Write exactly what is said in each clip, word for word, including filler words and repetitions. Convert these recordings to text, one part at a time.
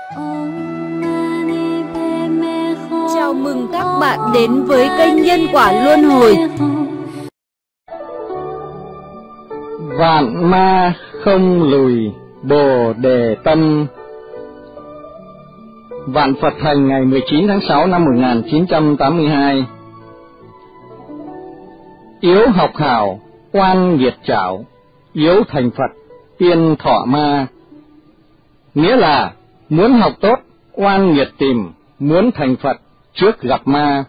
Chào mừng các bạn đến với kênh Nhân Quả Luân Hồi. Vạn ma không lùi, Bồ Đề tâm. Vạn Phật thành ngày mười chín tháng sáu năm một nghìn chín trăm tám mươi hai. Yếu học hảo, oan nghiệt trảo, yếu thành Phật, tiên thọ ma. Nghĩa là muốn học tốt, oan nghiệt tìm, muốn thành Phật, trước gặp ma.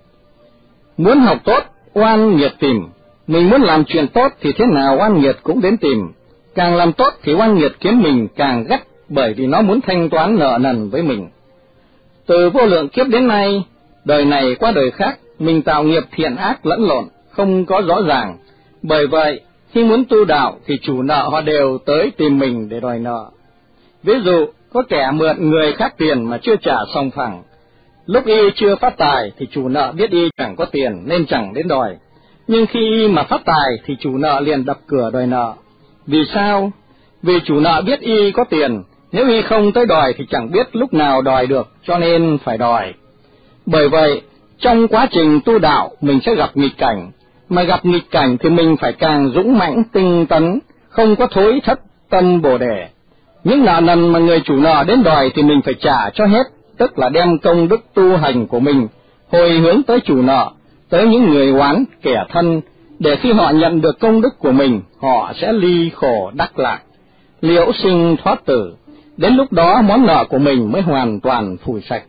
Muốn học tốt, oan nghiệt tìm, mình muốn làm chuyện tốt thì thế nào oan nghiệt cũng đến tìm. Càng làm tốt thì oan nghiệt kiếm mình càng gắt, bởi vì nó muốn thanh toán nợ nần với mình. Từ vô lượng kiếp đến nay, đời này qua đời khác, mình tạo nghiệp thiện ác lẫn lộn, không có rõ ràng. Bởi vậy, khi muốn tu đạo thì chủ nợ họ đều tới tìm mình để đòi nợ. Ví dụ, có kẻ mượn người khác tiền mà chưa trả xong phẳng. Lúc y chưa phát tài thì chủ nợ biết y chẳng có tiền nên chẳng đến đòi. Nhưng khi y mà phát tài thì chủ nợ liền đập cửa đòi nợ. Vì sao? Vì chủ nợ biết y có tiền, nếu y không tới đòi thì chẳng biết lúc nào đòi được, cho nên phải đòi. Bởi vậy, trong quá trình tu đạo mình sẽ gặp nghịch cảnh, mà gặp nghịch cảnh thì mình phải càng dũng mãnh tinh tấn, không có thối thất tâm Bồ Đề. Những nợ nần mà người chủ nợ đến đòi thì mình phải trả cho hết, tức là đem công đức tu hành của mình hồi hướng tới chủ nợ, tới những người oán kẻ thân, để khi họ nhận được công đức của mình, họ sẽ ly khổ đắc lạc, liễu sinh thoát tử. Đến lúc đó món nợ của mình mới hoàn toàn phủi sạch.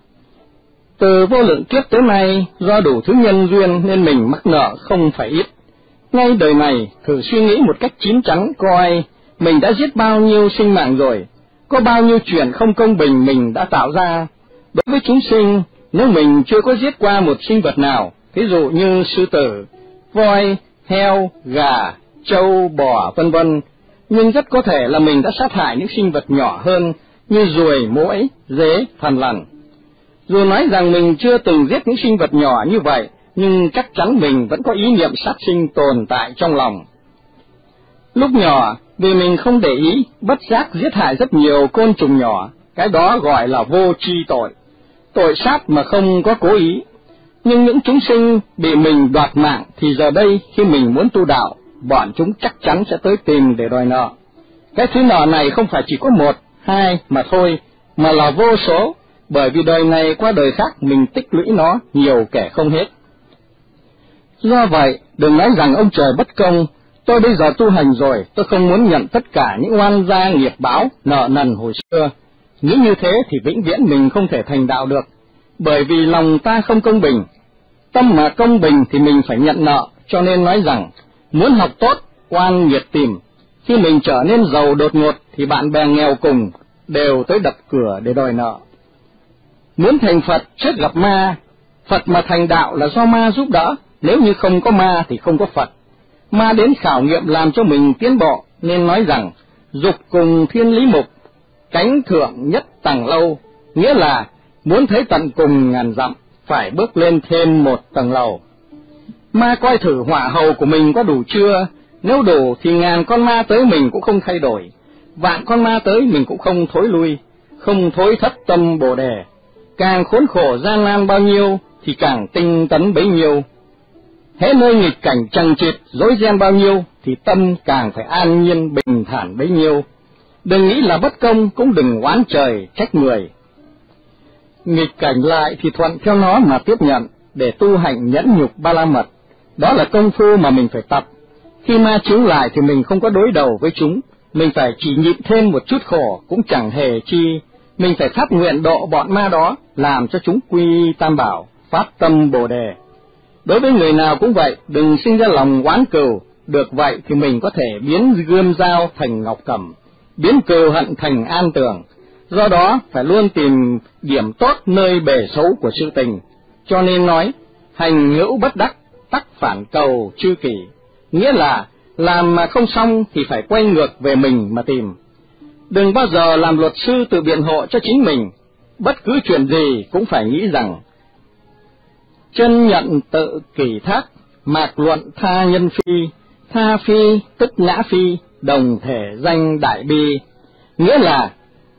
Từ vô lượng kiếp tới nay, do đủ thứ nhân duyên nên mình mắc nợ không phải ít. Ngay đời này, thử suy nghĩ một cách chín chắn coi, mình đã giết bao nhiêu sinh mạng rồi, có bao nhiêu chuyện không công bình mình đã tạo ra. Đối với chúng sinh, nếu mình chưa có giết qua một sinh vật nào, ví dụ như sư tử, voi, heo, gà, trâu, bò, vân vân, nhưng rất có thể là mình đã sát hại những sinh vật nhỏ hơn như ruồi, muỗi, dế, thằn lằn. Dù nói rằng mình chưa từng giết những sinh vật nhỏ như vậy, nhưng chắc chắn mình vẫn có ý niệm sát sinh tồn tại trong lòng. Lúc nhỏ, vì mình không để ý, bất giác giết hại rất nhiều côn trùng nhỏ, cái đó gọi là vô tri tội, tội sát mà không có cố ý. Nhưng những chúng sinh bị mình đoạt mạng thì giờ đây khi mình muốn tu đạo, bọn chúng chắc chắn sẽ tới tìm để đòi nợ. Cái thứ nợ này không phải chỉ có một, hai mà thôi, mà là vô số, bởi vì đời này qua đời khác mình tích lũy nó nhiều kẻ không hết. Do vậy, đừng nói rằng ông trời bất công, tôi bây giờ tu hành rồi, tôi không muốn nhận tất cả những oan gia nghiệp báo, nợ nần hồi xưa. Nghĩ như thế thì vĩnh viễn mình không thể thành đạo được, bởi vì lòng ta không công bình. Tâm mà công bình thì mình phải nhận nợ, cho nên nói rằng, muốn học tốt, oan nghiệt tìm. Khi mình trở nên giàu đột ngột thì bạn bè nghèo cùng đều tới đập cửa để đòi nợ. Muốn thành Phật trước gặp ma, Phật mà thành đạo là do ma giúp đỡ, nếu như không có ma thì không có Phật. Ma đến khảo nghiệm làm cho mình tiến bộ, nên nói rằng, dục cùng thiên lý mục, cánh thượng nhất tầng lâu, nghĩa là muốn thấy tận cùng ngàn dặm, phải bước lên thêm một tầng lầu. Ma coi thử hỏa hầu của mình có đủ chưa, nếu đủ thì ngàn con ma tới mình cũng không thay đổi, vạn con ma tới mình cũng không thối lui, không thối thất tâm Bồ Đề. Càng khốn khổ gian nan bao nhiêu thì càng tinh tấn bấy nhiêu. Hễ nơi nghịch cảnh chằng chịt rối ren bao nhiêu thì tâm càng phải an nhiên bình thản bấy nhiêu. Đừng nghĩ là bất công, cũng đừng oán trời trách người. Nghịch cảnh lại thì thuận theo nó mà tiếp nhận, để tu hành nhẫn nhục ba la mật. Đó là công phu mà mình phải tập. Khi ma chướng lại thì mình không có đối đầu với chúng, mình phải chỉ nhịn thêm một chút khổ cũng chẳng hề chi. Mình phải phát nguyện độ bọn ma đó, làm cho chúng quy tam bảo, phát tâm Bồ Đề. Đối với người nào cũng vậy, đừng sinh ra lòng oán cừu, được vậy thì mình có thể biến gươm dao thành ngọc cẩm, biến cừu hận thành an tường. Do đó phải luôn tìm điểm tốt nơi bề xấu của sự tình. Cho nên nói, hành hữu bất đắc, tắc phản cầu chư kỷ, nghĩa là làm mà không xong thì phải quay ngược về mình mà tìm. Đừng bao giờ làm luật sư tự biện hộ cho chính mình, bất cứ chuyện gì cũng phải nghĩ rằng chân nhận tự kỷ thác, mạc luận tha nhân phi, tha phi tức ngã phi, đồng thể danh đại bi. Nghĩa là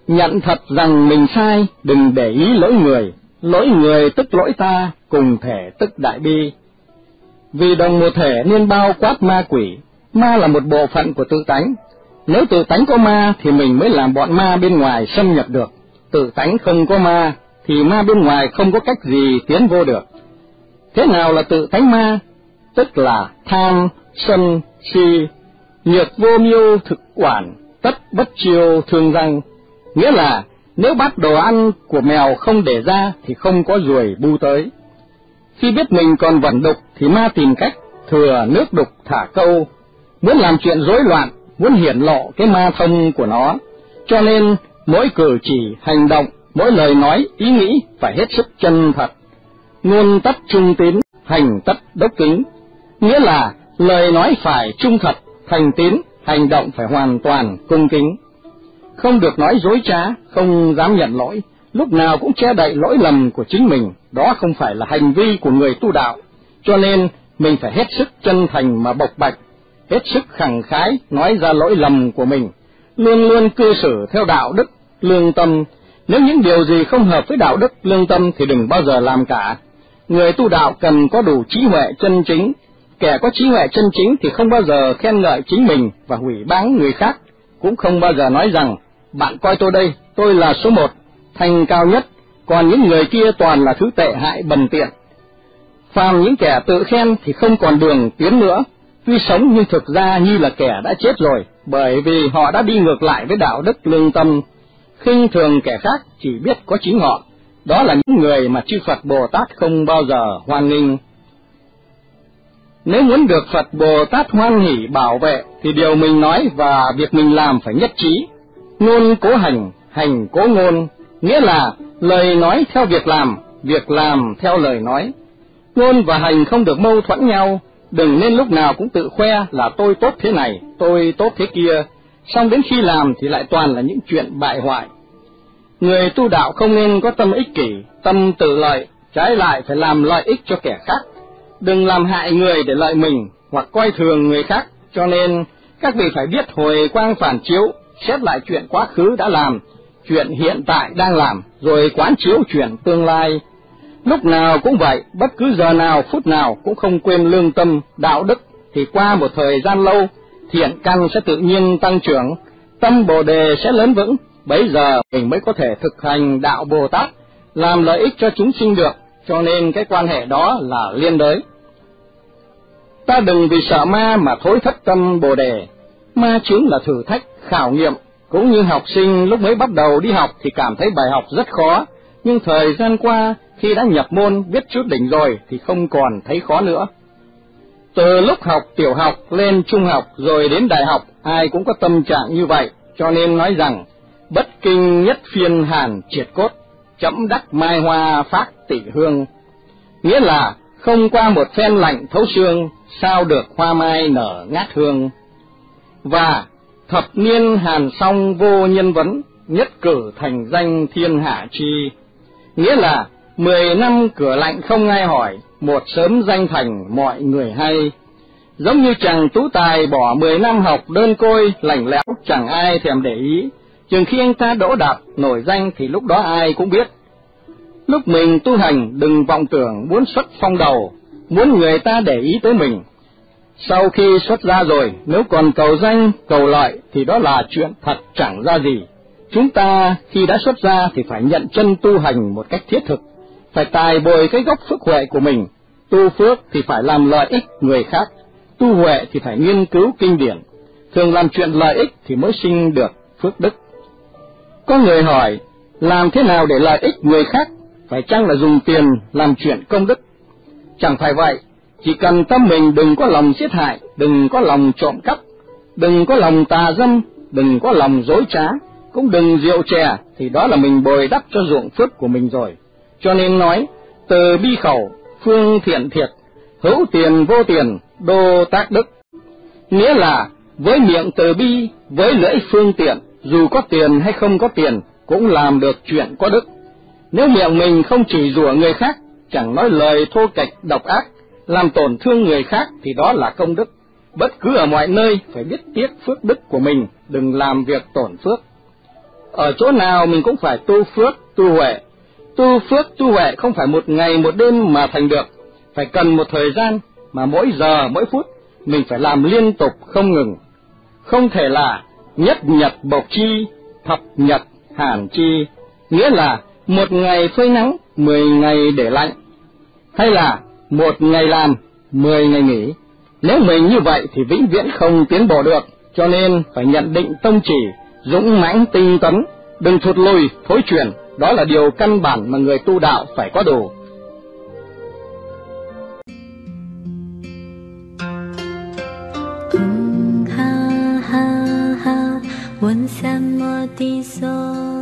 Nhận thật rằng mình sai, đừng để ý lỗi người, lỗi người tức lỗi ta, cùng thể tức đại bi. Vì đồng một thể nên bao quát ma quỷ, ma là một bộ phận của tự tánh. Nếu tự tánh có ma thì mình mới làm bọn ma bên ngoài xâm nhập được, tự tánh không có ma thì ma bên ngoài không có cách gì tiến vô được. Thế nào là tự tánh ma? Tức là tham, sân, si, nhược vô mưu thực quản, tất bất chiêu thương răng. Nghĩa là nếu bát đồ ăn của mèo không để ra thì không có ruồi bu tới. Khi biết mình còn vẩn đục thì ma tìm cách thừa nước đục thả câu, muốn làm chuyện rối loạn, muốn hiển lộ cái ma thông của nó. Cho nên mỗi cử chỉ, hành động, mỗi lời nói, ý nghĩ phải hết sức chân thật. Ngôn tất trung tín, hành tất đốc kính. Nghĩa là lời nói phải trung thật, thành tín, hành động phải hoàn toàn cung kính. Không được nói dối trá, không dám nhận lỗi, lúc nào cũng che đậy lỗi lầm của chính mình, đó không phải là hành vi của người tu đạo. Cho nên mình phải hết sức chân thành mà bộc bạch, hết sức khẳng khái nói ra lỗi lầm của mình, luôn luôn cư xử theo đạo đức, lương tâm. Nếu những điều gì không hợp với đạo đức, lương tâm thì đừng bao giờ làm cả. Người tu đạo cần có đủ trí huệ chân chính, kẻ có trí huệ chân chính thì không bao giờ khen ngợi chính mình và hủy báng người khác, cũng không bao giờ nói rằng bạn coi tôi đây, tôi là số một, thành cao nhất, còn những người kia toàn là thứ tệ hại bần tiện. Phàm những kẻ tự khen thì không còn đường tiến nữa, tuy sống nhưng thực ra như là kẻ đã chết rồi, bởi vì họ đã đi ngược lại với đạo đức lương tâm. Khinh thường kẻ khác chỉ biết có chính họ, đó là những người mà chư Phật Bồ Tát không bao giờ hoan nghênh. Nếu muốn được Phật Bồ Tát hoan hỷ bảo vệ thì điều mình nói và việc mình làm phải nhất trí. Ngôn cố hành, hành cố ngôn, nghĩa là lời nói theo việc làm, việc làm theo lời nói. Ngôn và hành không được mâu thuẫn nhau, đừng nên lúc nào cũng tự khoe là tôi tốt thế này, tôi tốt thế kia, xong đến khi làm thì lại toàn là những chuyện bại hoại. Người tu đạo không nên có tâm ích kỷ, tâm tự lợi, trái lại phải làm lợi ích cho kẻ khác. Đừng làm hại người để lợi mình, hoặc coi thường người khác. Cho nên các vị phải biết hồi quang phản chiếu, xét lại chuyện quá khứ đã làm, chuyện hiện tại đang làm, rồi quán chiếu chuyện tương lai. Lúc nào cũng vậy, bất cứ giờ nào, phút nào cũng không quên lương tâm, đạo đức, thì qua một thời gian lâu, thiện căn sẽ tự nhiên tăng trưởng, tâm Bồ Đề sẽ lớn vững, bấy giờ mình mới có thể thực hành đạo Bồ Tát, làm lợi ích cho chúng sinh được. Cho nên cái quan hệ đó là liên đới. Ta đừng vì sợ ma mà thối thất tâm Bồ Đề. Ma chính là thử thách, khảo nghiệm, cũng như học sinh lúc mới bắt đầu đi học thì cảm thấy bài học rất khó, nhưng thời gian qua khi đã nhập môn biết chút đỉnh rồi thì không còn thấy khó nữa. Từ lúc học tiểu học lên trung học rồi đến đại học, ai cũng có tâm trạng như vậy, cho nên nói rằng bất kinh nhất phiên hàn triệt cốt, chẫm đắc mai hoa phát tỷ hương. Nghĩa là không qua một phen lạnh thấu xương, sao được hoa mai nở ngát hương. Và thập niên hàn song vô nhân vấn, nhất cử thành danh thiên hạ chi. Nghĩa là mười năm cửa lạnh không ai hỏi, một sớm danh thành mọi người hay. Giống như chàng tú tài bỏ mười năm học đơn côi, lạnh lẽo chẳng ai thèm để ý, chừng khi anh ta đỗ đạt nổi danh thì lúc đó ai cũng biết. Lúc mình tu hành đừng vọng tưởng muốn xuất phong đầu, muốn người ta để ý tới mình. Sau khi xuất ra rồi, nếu còn cầu danh, cầu lợi thì đó là chuyện thật chẳng ra gì. Chúng ta khi đã xuất ra thì phải nhận chân tu hành một cách thiết thực, phải tài bồi cái gốc phước huệ của mình. Tu phước thì phải làm lợi ích người khác, tu huệ thì phải nghiên cứu kinh điển. Thường làm chuyện lợi ích thì mới sinh được phước đức. Có người hỏi, làm thế nào để lợi ích người khác? Phải chăng là dùng tiền làm chuyện công đức? Chẳng phải vậy, chỉ cần tâm mình đừng có lòng giết hại, đừng có lòng trộm cắp, đừng có lòng tà dâm, đừng có lòng dối trá, cũng đừng rượu chè, thì đó là mình bồi đắp cho ruộng phước của mình rồi. Cho nên nói, từ bi khẩu, phương thiện thiệt, hữu tiền vô tiền, đô tác đức. Nghĩa là với miệng từ bi, với lưỡi phương tiện, dù có tiền hay không có tiền, cũng làm được chuyện có đức. Nếu miệng mình không chỉ rủa người khác, chẳng nói lời thô kệch độc ác, làm tổn thương người khác thì đó là công đức. Bất cứ ở mọi nơi phải biết tiếc phước đức của mình, đừng làm việc tổn phước. ở chỗ nào mình cũng phải tu phước, tu huệ. Tu phước, tu huệ không phải một ngày một đêm mà thành được, phải cần một thời gian mà mỗi giờ, mỗi phút mình phải làm liên tục không ngừng. Không thể là nhất nhật bộc chi, thập nhật hàn chi, nghĩa là một ngày phơi nắng, mười ngày để lạnh, hay là một ngày làm, mười ngày nghỉ. Nếu mình như vậy thì vĩnh viễn không tiến bộ được, cho nên phải nhận định tông chỉ, dũng mãnh tinh tấn, đừng thụt lùi, thối chuyển, đó là điều căn bản mà người tu đạo phải có đủ. ha ha ha，问什么的所